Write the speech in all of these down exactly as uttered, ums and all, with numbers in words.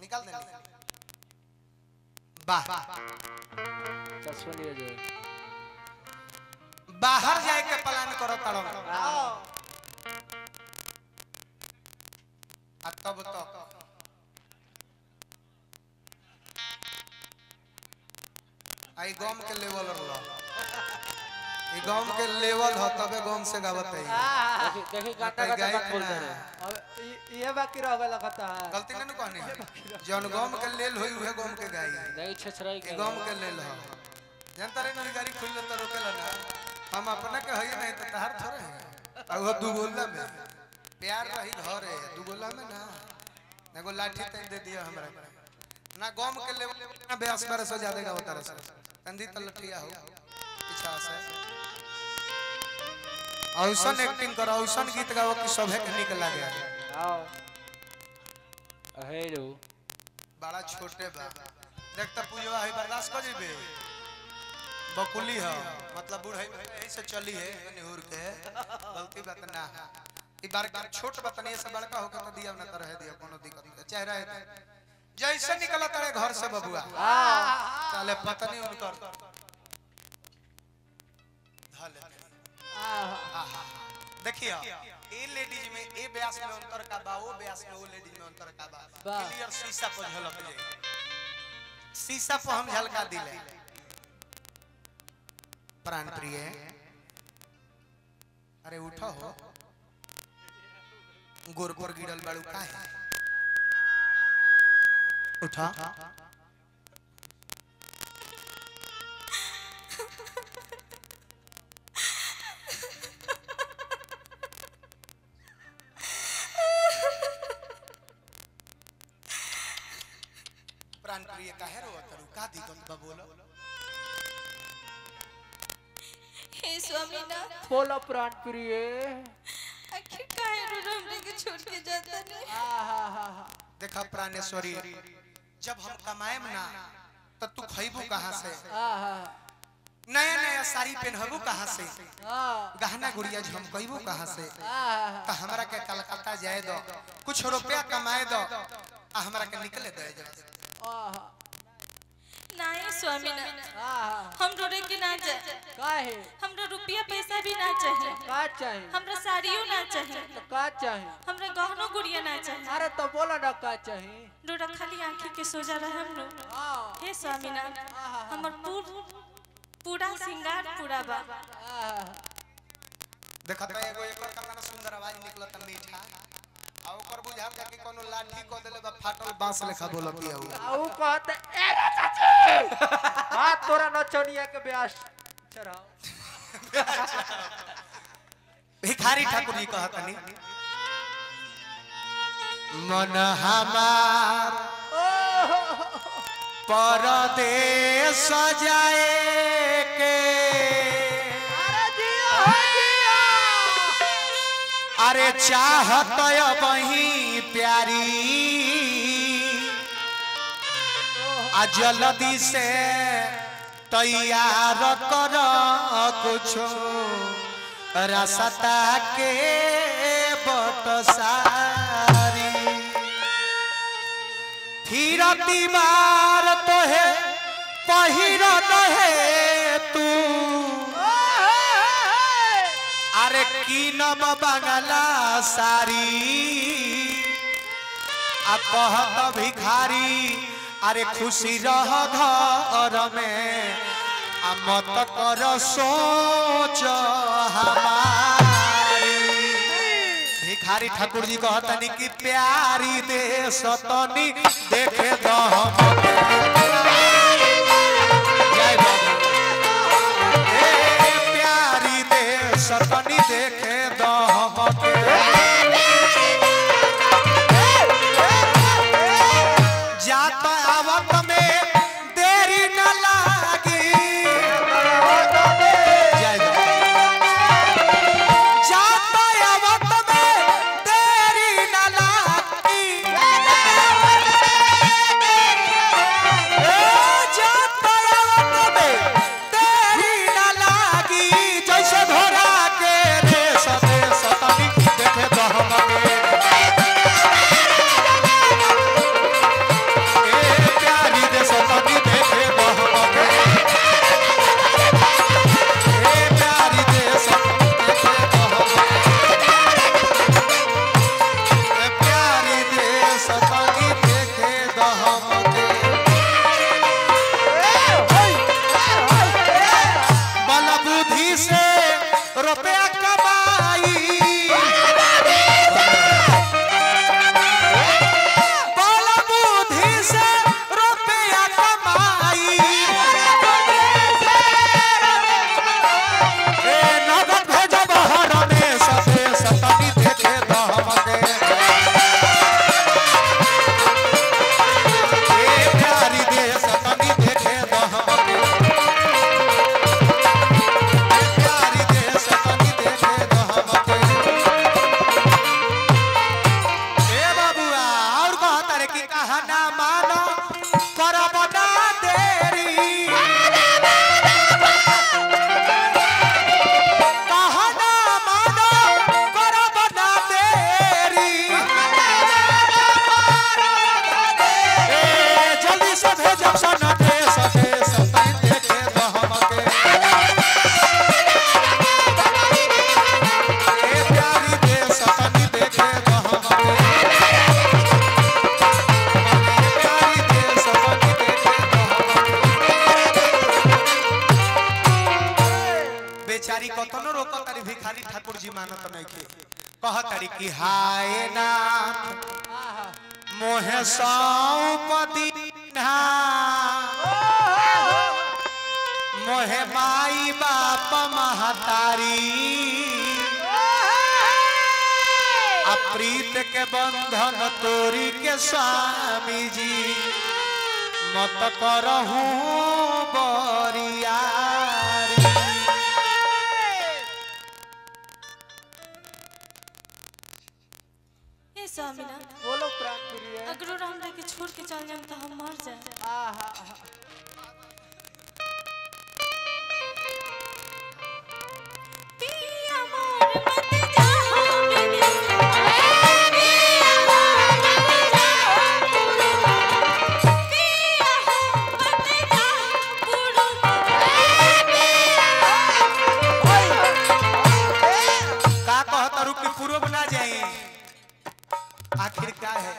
निकाल दे बाह सुनिए जो बाहर जाए के प्लान करो ताड़ो तब तो आई गम के लेवल रहा ई गम के लेवल हो तबे गम से गावत है देखी देखी गाता गाता बात बोलते रहे अब ये बाकी रह गया लगता है गलती नहीं कहनी जौन गम के लेल होई उहे गम के गाई नहीं छछराई के गम के लेल हो जनता रे मेरी गाड़ी खुल त रोकेला ना हम अपना के हई नहीं त तहार थोड़े है आ वो दू गोला में प्यार रही घर है दू गोला में ना एगो लाठी तन दे दिया हमरा ना गम के लेवल ना बेस बार से ज्यादा गावत रहे तंदी तलठिया हो पीछा से औसन एक्टिंग करो औसन गीत गाओ कि सभे के निक लागे आओ हेलो बड़ा छोटे बा देखता पूजवा है बर्दाश्त कर जेबे बकुली है मतलब बूढ़ है ऐसे चली है निहुर के गलती बात ना ई बार छोट बात नहीं से बड़का होके त दिया ना त रह दिया कोनो दिक्कत नहीं चेहरा है जैसे निकला तारे घर से बबुआ चले पत्नी उनकर धले देखिए ए लेडीज में ए ब्यास में अंतर का बा ओ ब्यास में ओ लेडीज में अंतर का बा क्लियर शीशा पर झलक जाए शीशा पर हम झलका दिले प्राण प्रिय अरे उठो हो गोर पर गिरल बाड़ू का है उठा प्राण प्रिय काहे रो तरू का दिक्कत बा बोलो हे स्वामी ना बोलो प्राण प्रिय आखिर काहे रो हमरे के छोड़ के जाता नहीं आहा हा हा देखा प्राणेश्वरी जब हम कमाएम ना तो तू खइबू कहां से आहा नया नया साड़ी पहनबू कहां से हां गहना गुड़िया झमकइबू कहां से आहा तो हमरा के कलकत्ता जाए दो कुछ रुपया कमाए दो आ हमरा के निकले दे जा आहा नहीं स्वामी ना आहा हम रोरे के ना जाए काहे हमरा रुपया पैसा भी ना चाहिए का चाहिए हमरा साड़ियों ना चाहिए तो का चाहिए हमरा गहनो गुड़िया ना चाहिए अरे तो बोलो ना का चाहिए रोरा खाली आंखी के सोजा रहे हम लोग हां हे स्वामी ना हमर पूर पूरा सिंगार पूरा बा आहा देखा त एगो एकर कितना सुंदर आवाज निकलत मीठा आ ओकर बुझाल जा कि कोनो लाठी क देले बा फाटल बांस लेखा बोलतिया उ आ ऊ कहते ए रे चाची हां तोरा नचनिया के ब्यास चढ़ाओ भिखारी ठाकुर जी कहतनी मन हमार परदेश जाए के अरे जियो जियो अरे चाहत वही प्यारी आ जल्दी से तैयार कर कुछ रास्ता के बटसारी फिर दीवार तो है पहिर है तू अरे कीनम बंगला सारी आ कहत भिखारी अरे खुशी रह घर में आ मत कर सोच हमारी भिखारी ठाकुर जी कहतनी कि प्यारी देश तनी देखे दो प्यारी देश तनी देखे दो जात आवत में देरी न लागी जात आवत में देरी न लागी जात आवत में देरी न लागी जैसे धोरा के रे सदे सतनी देखे तो हमके मानो करब ना देरी कहना मानो करब ना देरी ए जल्दी से भेजब सन देश देश तनी देखे तो हमके ए प्यारी देश तनी देखे तो हमके प्यारी देश तनी देखे तो हमके बेचारी कतनो रोक तारी भिखारी ठाकुर जी मानत नइखे कह तारी कि हाय नाथ मोहे सौपदी मोहे माई बाप महतारी अप्रीत के बंधन तोरी के स्वामी जी मत करहूं बरियारी हे स्वामीनाथ बोलो प्राण प्रिय अगर हमरा के छोड़ के चल जाए तो हम मर जाए आहा पिया मोर मत जाओ विदेश पिया मोर मत जाओ पिया मत जाओ पूरब का कहता रुक के पूर्व ना जाए आखिर क्या है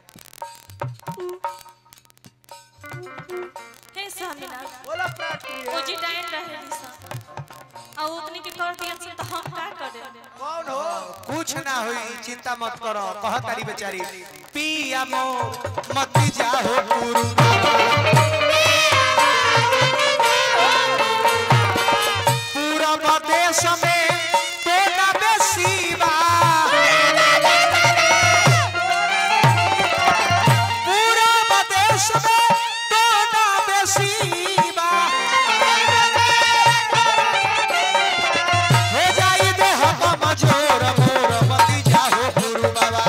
हे स्वामीनाथ बोलो प्राण प्रिय ओ जी डाइन रहे निशा आ उतने के कर दिया से तो हम का करे कौन हो कुछ ना हुई चिंता मत करो कह तारी बेचारी पिया मोर मत जाओ गुरु पूरा देश में तो ना बेसीबा पूरा देश में तो ना बेसीबा हो जाई दे हम मजोर मोर मत जाओ गुरु बाबा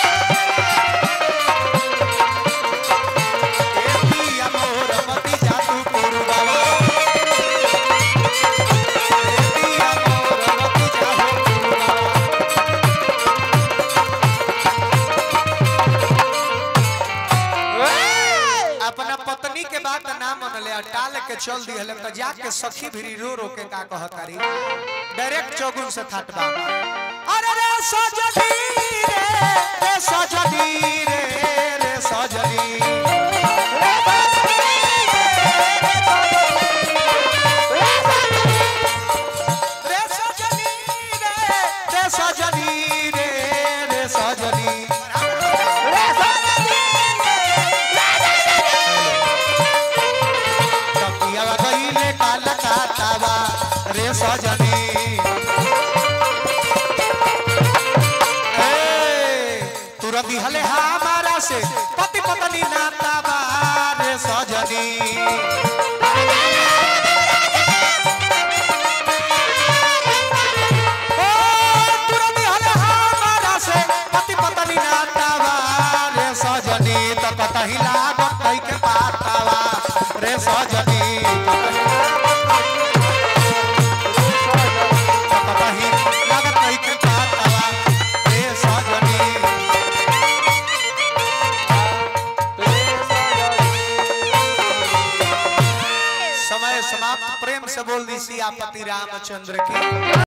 ए पिया मोर मत जाओ गुरु बाबा ए पिया मोर मत जाओ गुरु बाबा अपना पत्नी के बात ना मनले टाल के चल दिहले त जाके सखी भिरी रो रो के का कहतारी डायरेक्ट चौगुन से थाटबा अरे रे सजनी रे रे सजनी रे रे सजनी रे सजनी रे रे सजनी रे रे सजनी तकिया गईले काल काटावा रे सजनी ए तुरंत हले हमारा से पति पत्नी नाता बा रे सजनी ओ तुरंत हले हमारा से पति पत्नी नाता बा रे सजनी त कतही लागत कई के पातावा रे सजनी कतही लागत कई के पातावा रे सजनी समय समाप्त प्रेम से बोल दी सियापति रामचंद्र की